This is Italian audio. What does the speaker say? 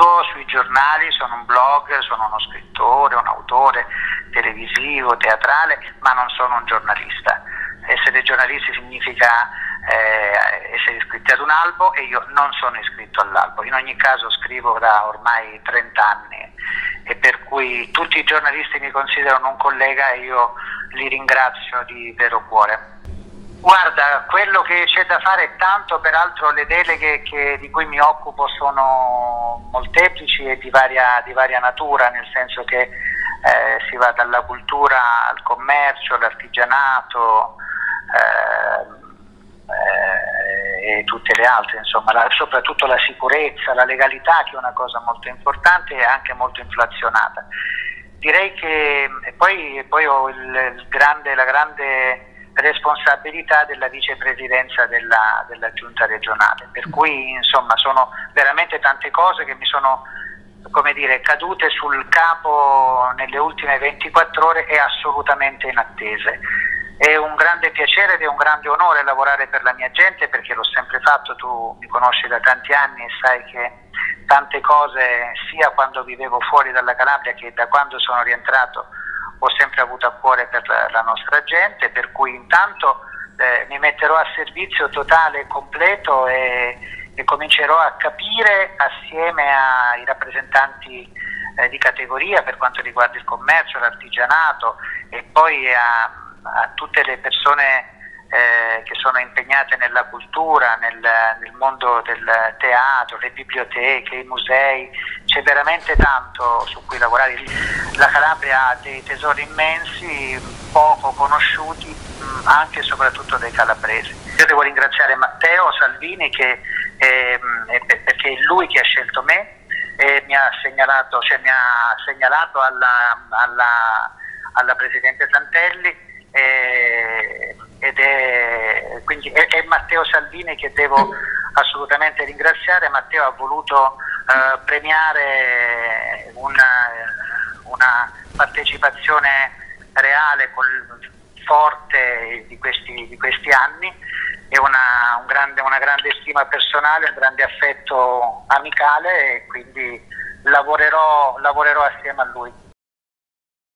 scrivo sui giornali, sono un blogger, sono uno scrittore, un autore televisivo, teatrale, ma non sono un giornalista. Essere giornalisti significa essere iscritti ad un albo e io non sono iscritto all'albo. In ogni caso scrivo da ormai 30 anni e per cui tutti i giornalisti mi considerano un collega e io li ringrazio di vero cuore. Guarda, quello che c'è da fare è tanto, peraltro le deleghe di cui mi occupo sono molteplici e di varia natura, nel senso che si va dalla cultura al commercio, all'artigianato e tutte le altre, insomma, soprattutto la sicurezza, la legalità, che è una cosa molto importante e anche molto inflazionata. Direi che poi ho la grande responsabilità della vicepresidenza della giunta regionale, per cui insomma sono veramente tante cose che mi sono, come dire, cadute sul capo nelle ultime 24 ore e assolutamente inattese. È un grande piacere ed è un grande onore lavorare per la mia gente, perché l'ho sempre fatto. Tu mi conosci da tanti anni e sai che tante cose, sia quando vivevo fuori dalla Calabria che da quando sono rientrato, ho sempre avuto a cuore per la nostra gente, per cui intanto mi metterò a servizio totale e completo e comincerò a capire assieme ai rappresentanti di categoria per quanto riguarda il commercio, l'artigianato e poi a tutte le persone che sono impegnate nella cultura, nel mondo del teatro, le biblioteche, i musei. C'è veramente tanto su cui lavorare. La Calabria ha dei tesori immensi, poco conosciuti, anche e soprattutto dai calabresi. Io devo ringraziare Matteo Salvini perché è lui che ha scelto me e mi ha segnalato alla Presidente Santelli. Quindi è Matteo Salvini che devo assolutamente ringraziare. Matteo ha voluto premiare una partecipazione reale, forte di questi anni e una grande stima personale, un grande affetto amicale, e quindi lavorerò assieme a lui.